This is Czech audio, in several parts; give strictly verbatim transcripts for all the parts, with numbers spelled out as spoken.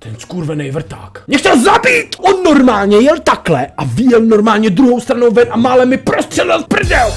ten skurvený vrták mě chtěl zabít! On normálně jel takhle a vyjel normálně druhou stranou ven a málem mi prostřelil prdel!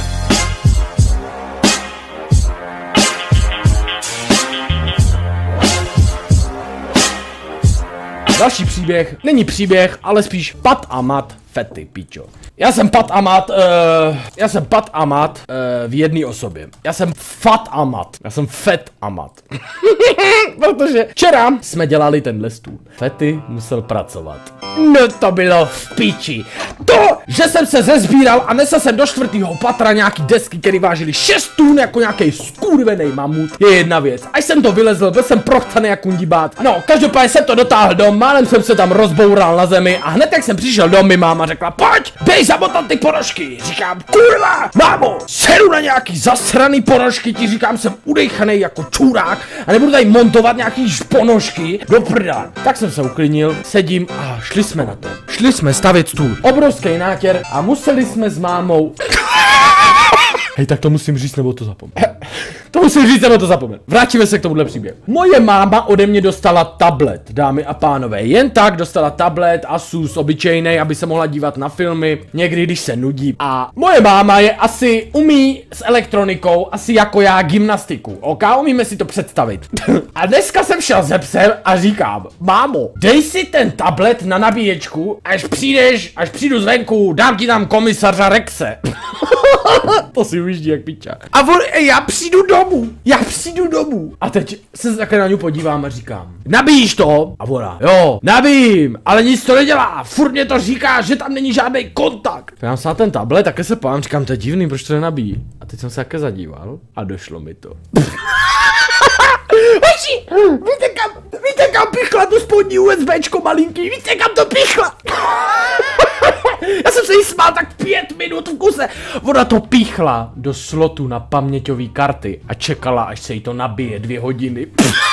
Další příběh, není příběh, ale spíš pat a mat fety, pičo. Já jsem pat a mat, uh, já jsem pat a mat uh, v jedné osobě. Já jsem fat a mat, já jsem fet a mat. Protože včera jsme dělali tenhle stůl. Fety musel pracovat. No to bylo v piči. To, že jsem se zezbíral a nesl jsem do čtvrtého patra nějaký desky, které vážily šest tun jako nějaký skurvený mamut, je jedna věc. Až jsem to vylezl, byl jsem prochcaný jak kundibát. No, každopádně jsem to dotáhl dom, málem jsem se tam rozboural na zemi a hned jak jsem přišel dom, mi máma řekla, pojď, běž zamotat ty ponožky. Říkám, kurva, mámo, sedu na nějaký zasraný ponožky, ti říkám, jsem udejchaný jako čurák a nebudu tady montovat nějaký ponožky do prdele. Tak jsem se uklidnil, sedím a šli jsme na to. Šli jsme stavět stůl. Obrovský nátěr a museli jsme s mámou... Hej, tak to musím říct, nebo to zapomenu. To musím říct, nebo to zapomenu. Vrátíme se k tomuhle příběhu. Moje máma ode mě dostala tablet, dámy a pánové. Jen tak dostala tablet Asus obyčejnej, aby se mohla dívat na filmy, někdy když se nudí. A moje máma je asi umí s elektronikou, asi jako já gymnastiku. OK, umíme si to představit. A dneska jsem šel ze psem a říkám, mámo, dej si ten tablet na nabíječku, až přijdeš, až přijdu zvenku, dám ti tam komisaře Rexe. To si ujíždí jak piča. A on, ej, já přijdu domů, já přijdu domů. A teď se takhle na ňu podívám a říkám, nabíjíš to? A ona, jo, nabijím, ale nic to nedělá, furt mě to říká, že tam není žádný kontakt. Já jsem na ten tablet, také se pojám, říkám, to je divný, proč to nenabíjí? A teď jsem se také zadíval a došlo mi to. Hoši, víte kam, víte kam pichla tu spodní USBčko malinký, víte kam to pichla? Já jsem se jí smál tak pět minut v kuse. Ona to píchla do slotu na paměťové karty a čekala, až se jí to nabije dvě hodiny.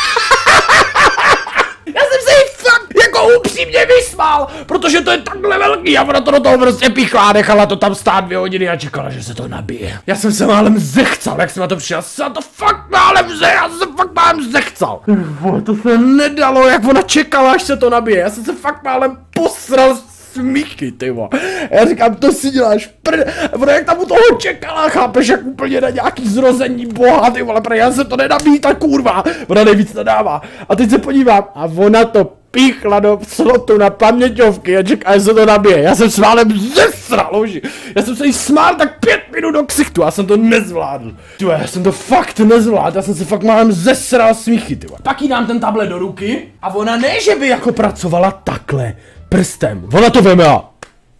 Já jsem se jí fakt jako upřímně vysmál, protože to je takhle velký a ona to do toho prostě píchla a nechala to tam stát dvě hodiny a čekala, že se to nabije. Já jsem se málem zechcal, jak jsem na to přišel, já jsem to fakt málem ze, já jsem fakt málem zechcal. To se nedalo, jak ona čekala, až se to nabije, já jsem se fakt málem posral smíchy, ty vo. Já říkám, to si děláš prd... Ona jak tam u toho čekala, chápeš, jak úplně na nějaký zrození boha, ty vole, já se to nenabíjí, ta kurva. Ona nejvíc nadává. A teď se podívám a ona to píchla do slotu na paměťovky a čeká, až se to nabije. Já jsem s málem zesral, loži. Já jsem se jí smál tak pět minut do ksichtu, já jsem to nezvládl. Tyhle, já jsem to fakt nezvládl, já jsem se fakt málem zesral smíchy, tyhle. Pak jí dám ten tablet do ruky a ona ne, že by jako pracovala takhle prstem. Ona to veme a...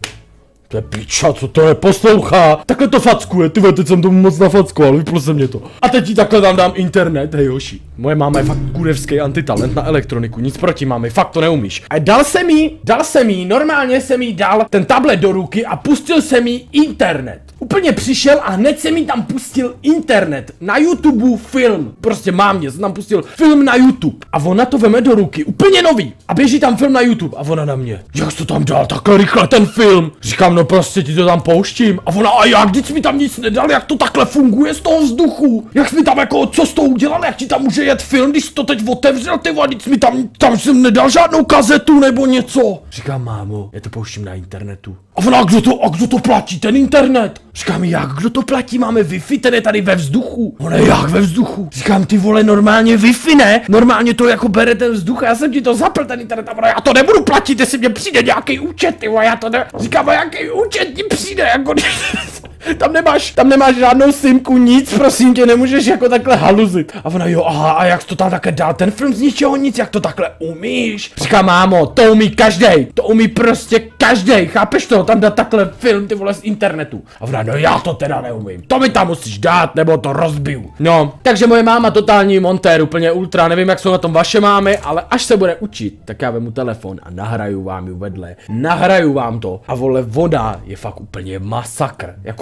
To je piča, co to je, poslouchá. Takhle to fackuje, ty teď jsem tomu moc nafackoval, vypl se mě to. A teď ti takhle tam dám internet, hej hoši. Moje máma je fakt kurevský antitalent na elektroniku, nic proti mámy, fakt to neumíš. A dal jsem jí, dal jsem jí, normálně jsem jí dal ten tablet do ruky a pustil jsem jí internet. Úplně přišel a hned jsem jí tam pustil internet, na YouTube film, prostě mámě jsem tam pustil film na YouTube. A ona to veme do ruky, úplně nový. A běží tam film na YouTube a ona na mě, jak jsi to tam dal takhle rychle ten film? Říkám, no prostě ti to tam pouštím. A ona, a jak, když mi tam nic nedal, jak to takhle funguje z toho vzduchu? Jak jsi mi tam jako, co s tou udělal, jak ti tam může jet film, když jsi to teď otevřel, ty vole, mi tam, tam jsem nedal žádnou kazetu nebo něco. Říkám, mámo, já to pouštím na internetu. A ona, a kdo to, a kdo to platí, ten internet? Říkám, jak, kdo to platí, máme Wi-Fi, ten je tady ve vzduchu. Ona, jak ve vzduchu? Říkám, ty vole, normálně Wi-Fi, ne? Normálně to jako bere ten vzduch, já jsem ti to zapl, ten internet, a ona, já to nebudu platit, jestli mě přijde nějaký účet, ty vole, já to ne... Říkám, a jaký účet ti přijde, jako... Tam nemáš, tam nemáš žádnou simku, nic, prosím tě, nemůžeš jako takhle haluzit. A ona, jo, aha, a jak to tam také dál, ten film z ničeho nic, jak to takhle umíš? Říká, mámo, to umí každej, to umí prostě každej, chápeš to, tam dát takhle film, ty vole, z internetu. A ona, no já to teda neumím, to mi tam musíš dát, nebo to rozbiju. No, takže moje máma totální montér, úplně ultra, nevím, jak jsou na tom vaše mámy, ale až se bude učit, tak já vemu telefon a nahraju vám ji vedle, nahraju vám to. A vole, voda je fakt úplně masakr, jako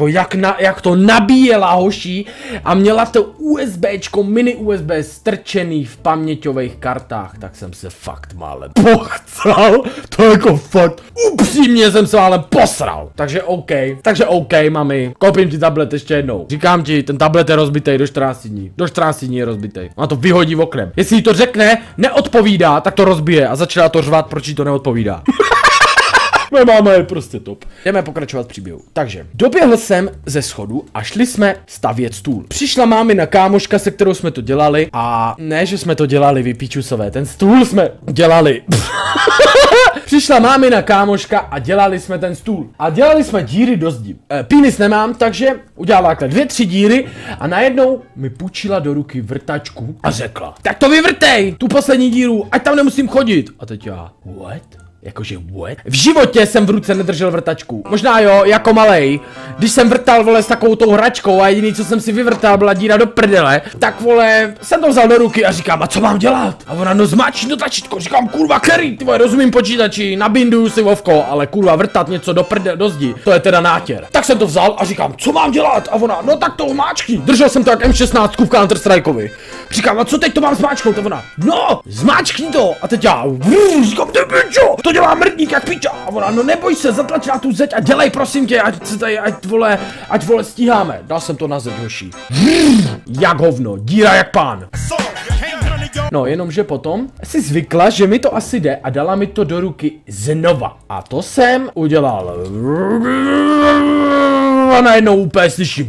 jako jak, na, jak to nabíjela hoší a měla to USBčko, mini U S B strčený v paměťových kartách, tak jsem se fakt málem pochcal, to jako fakt upřímně jsem se málem posral. Takže OK, takže OK, mami, koupím ti tablet ještě jednou. Říkám ti, ten tablet je rozbitej do čtrnácti dní, do čtrnácti dní je rozbitej. Ona to vyhodí oknem. Jestli jí to řekne, neodpovídá, tak to rozbije a začala to řvat, proč jí to neodpovídá. Moje máma je prostě top. Jdeme pokračovat v příběhu. Takže, doběhl jsem ze schodu a šli jsme stavět stůl. Přišla mámina kámoška, se kterou jsme to dělali a ne, že jsme to dělali, vy píčusové, ten stůl jsme dělali. Přišla mámina kámoška a dělali jsme ten stůl. A dělali jsme díry do zdi. E, pínis nemám, takže udělala takhle dvě, tři díry a najednou mi půjčila do ruky vrtačku a řekla: tak to vyvrtej, tu poslední díru, ať tam nemusím chodit. A teď já, what? Jakože what? V životě jsem v ruce nedržel vrtačku. Možná jo, jako malej. Když jsem vrtal, vole, s takovou tou hračkou a jediný, co jsem si vyvrtal, byla díra do prdele, tak, vole, jsem to vzal do ruky a říkám, a co mám dělat? A ona, no zmáčni to tlačítko. Říkám, kurva, který, ty vole, rozumím počítači, nabinduju si vovko, ale kurva, vrtat něco do prdele, do zdi, to je teda nátěr. Tak jsem to vzal a říkám, co mám dělat? A ona, no tak to zmáčkni. Držel jsem to jak M šestnáct v Counter Strikeovi. Říkám, a co teď to mám zmáčknout? A ona, no, zmáčkni to. A teď já, vrr, říkám, ty pičo, to dělá mrdník jak piča. A ona, no neboj se, zatlač na tu zeď a dělej, prosím tě, ať se tady, ať vole, ať vole stíháme. Dal jsem to na zeď, hoší. Vrr, jak hovno, díra jak pán. No, jenomže potom si zvykla, že mi to asi jde a dala mi to do ruky znova. A to jsem udělal. A najednou úplně slyším.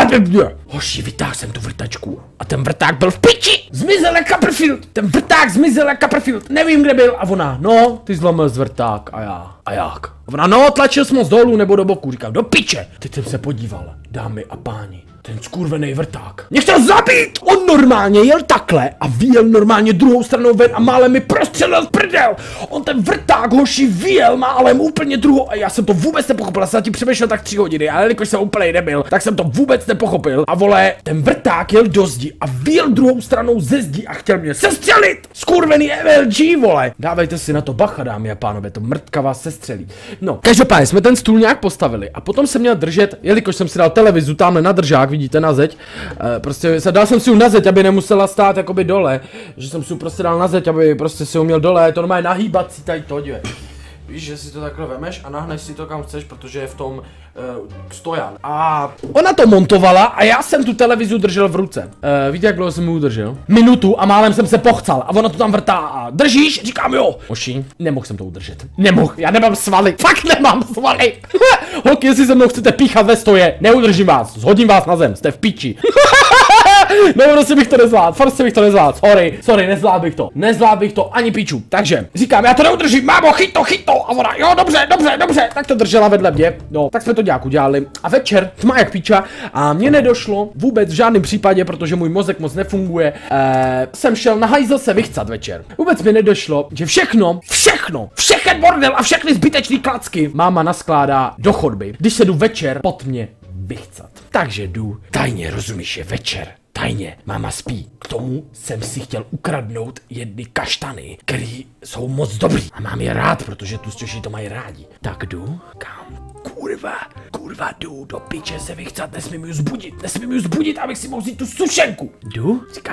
Hoši, vytáhl jsem tu vrtačku a ten vrták byl v piči. Zmizel jak Copperfield. Ten vrták zmizel jak Copperfield. Nevím, kde byl. A ona, no, ty zlomil z vrták. A já, a jak? A ona, no, tlačil jsem moc dolů nebo do boku. Říkám, do piče. Teď jsem se podíval, dámy a páni. Ten skurvený vrták mě chtěl zabít! On normálně jel takhle a vyjel normálně druhou stranou ven a málem mi prostřelil prdel! On ten vrták, hoši, vyjel málem úplně druhou a já jsem to vůbec nepochopil, já jsem tím přemýšlel tak tři hodiny, ale jelikož jsem úplně nebyl, tak jsem to vůbec nepochopil a vole, ten vrták jel do zdi a vyjel druhou stranou ze zdi a chtěl mě sestřelit! Skurvený M L G, vole! Dávejte si na to bacha, dámy a pánové, to mrtka vás sestřelí. No, každopádně jsme ten stůl nějak postavili a potom jsem měl držet, jelikož jsem si dal televizu tamhle na držák, vidíte na zeď, e, prostě dal jsem si ji na zeď, aby nemusela stát jakoby dole, že jsem si ji prostě dal na zeď, aby prostě si ho měl dole, to normálně nahýbací tady to, dívej. Víš, že si to takhle vemeš a nahneš si to kam chceš, protože je v tom uh, stojan. A ona to montovala a já jsem tu televizi držel v ruce. Uh, víte, jak dlouho jsem ji udržel? Minutu a málem jsem se pochcal a ona to tam vrtá a držíš? Říkám jo. Moši, nemohl jsem to udržet. Nemohl, já nemám svaly. Fakt nemám svaly. Holky, jestli se mnou chcete píchat ve stoje, neudržím vás, zhodím vás na zem, jste v piči. No, prostě bych to nezvládl, prostě bych to nezvládl, sorry, sorry, nezvládl bych to, nezvládl bych to ani piču. Takže, říkám, já to neudržím, mámo, chyť to, chyť to, a ona, jo, dobře, dobře, dobře, tak to držela vedle mě, no, tak jsme to nějak udělali. A večer, tma jak piča, a mně nedošlo vůbec v žádném případě, protože můj mozek moc nefunguje, eh, jsem šel na hajzl se vychcat večer. Vůbec mi nedošlo, že všechno, všechno, všechen bordel a všechny zbytečný klacky máma naskládá do chodby, když se jdu večer pod mě vychcat. Takže jdu, tajně, rozumíš, je večer. Tajně, máma spí. K tomu jsem si chtěl ukradnout jedny kaštany, který jsou moc dobrý. A mám je rád, protože tu stěží to mají rádi. Tak jdu, kam? Kurva, kurva, jdu do piče se vychcat, nesmím ji zbudit, nesmím ji zbudit, abych si mohl vzít tu sušenku. Jdu, říkám,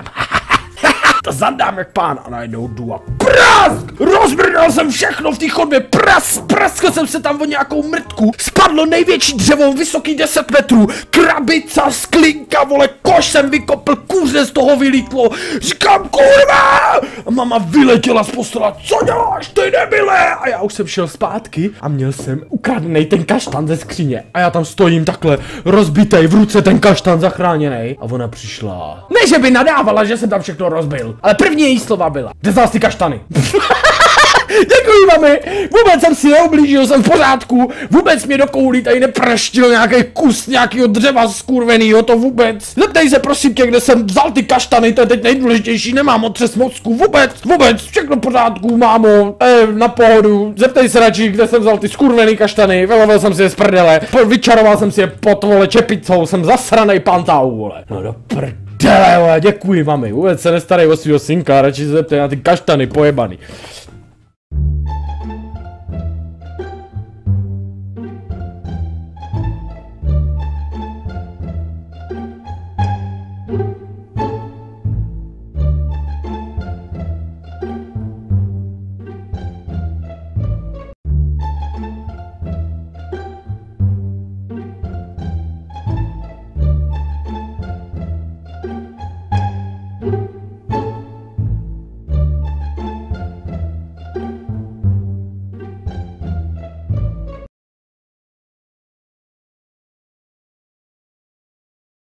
to zadám jak pán a najednou jdu a prask! Rozmrdal jsem všechno v té chodbě, prask, praskl jsem se tam o nějakou mrtku, spadlo největší dřevo, vysoký deset metrů, krabica, sklinka, vole, koš jsem vykopl, kůře z toho vylítlo, říkám kurva! A mama vyletěla z postela, co děláš, ty debile? A já už jsem šel zpátky a měl jsem ukradený ten kaštan ze skříně a já tam stojím takhle, rozbitej, v ruce ten kaštan zachráněný a ona přišla. Ne, že by nadávala, že jsem tam všechno rozbil. Ale první její slova byla, kde vzal si kaštany? Děkuji, mami, vůbec jsem si neublížil, jsem v pořádku, vůbec mě do koulí tady nepraštil nějaký kus nějakého dřeva skurvenýho, to vůbec. Zeptej se prosím tě, kde jsem vzal ty kaštany, to je teď nejdůležitější, nemám otřes mozku, vůbec, vůbec, všechno v pořádku, mámo, eh, na pohodu, zeptej se radši, kde jsem vzal ty skurvený kaštany, vylovil jsem si je z prdele, vyčaroval jsem si je pod, vole, čepicou, jsem zasranej pantau, vole. No do prdele, vole, děkuji, mami, vůbec se nestarej o svýho synka, radši se zeptej na ty kaštany pojebaný.